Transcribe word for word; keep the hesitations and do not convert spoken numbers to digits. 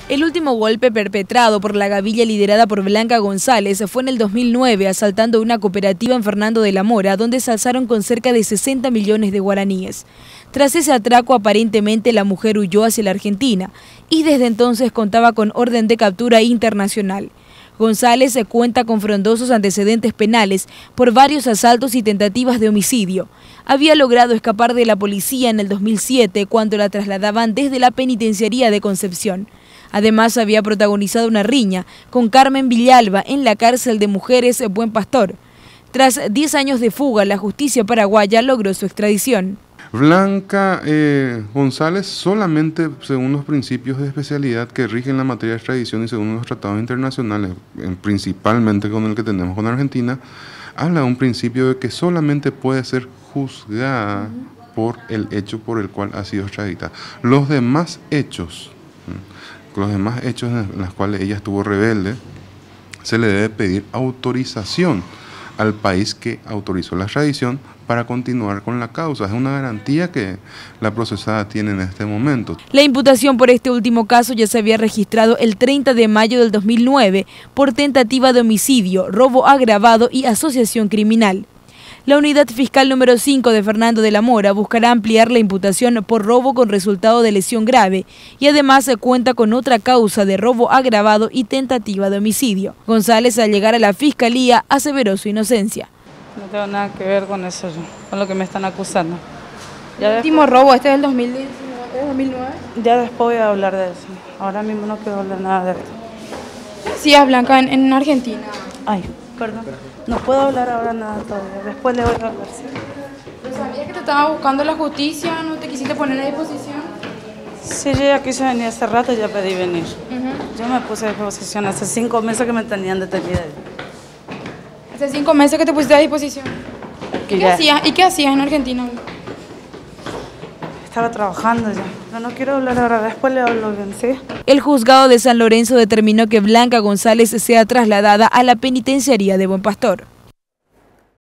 El último golpe perpetrado por la gavilla liderada por Blanca González fue en el dos mil nueve, asaltando una cooperativa en Fernando de la Mora, donde se alzaron con cerca de sesenta millones de guaraníes. Tras ese atraco, aparentemente la mujer huyó hacia la Argentina y desde entonces contaba con orden de captura internacional. González se cuenta con frondosos antecedentes penales por varios asaltos y tentativas de homicidio. Había logrado escapar de la policía en el dos mil siete cuando la trasladaban desde la penitenciaría de Concepción. Además, había protagonizado una riña con Carmen Villalba en la cárcel de mujeres Buen Pastor. Tras diez años de fuga, la justicia paraguaya logró su extradición. Blanca eh, González, solamente según los principios de especialidad que rigen la materia de extradición y según los tratados internacionales, principalmente con el que tenemos con Argentina, habla de un principio de que solamente puede ser juzgada por el hecho por el cual ha sido extraditada. Los demás hechos, los demás hechos en los cuales ella estuvo rebelde, se le debe pedir autorización al país que autorizó la extradición para continuar con la causa. Es una garantía que la procesada tiene en este momento. La imputación por este último caso ya se había registrado el treinta de mayo del dos mil nueve por tentativa de homicidio, robo agravado y asociación criminal. La unidad fiscal número cinco de Fernando de la Mora buscará ampliar la imputación por robo con resultado de lesión grave y además se cuenta con otra causa de robo agravado y tentativa de homicidio. González, al llegar a la fiscalía, aseveró su inocencia. No tengo nada que ver con eso, con lo que me están acusando. Ya el último después, robo, este es el dos mil nueve. Ya después voy a hablar de eso. Ahora mismo no quiero hablar nada de esto. Sí, es Blanca en, en Argentina. Ay, perdón. No puedo hablar ahora nada todavía. Después le voy a hablar. ¿Sí? ¿Pero sabías que te estaba buscando la justicia? ¿No te quisiste poner a disposición? Sí, yo ya quise venir hace rato y ya pedí venir. Uh-huh. Yo me puse a disposición hace cinco meses que me tenían detenida. Hace cinco meses que te pusiste a disposición. ¿Y qué, hacías, ¿Y qué hacías en Argentina? Estaba trabajando ya, pero no quiero hablar ahora, después le hablo bien, ¿sí? El juzgado de San Lorenzo determinó que Blanca González sea trasladada a la penitenciaría de Buen Pastor.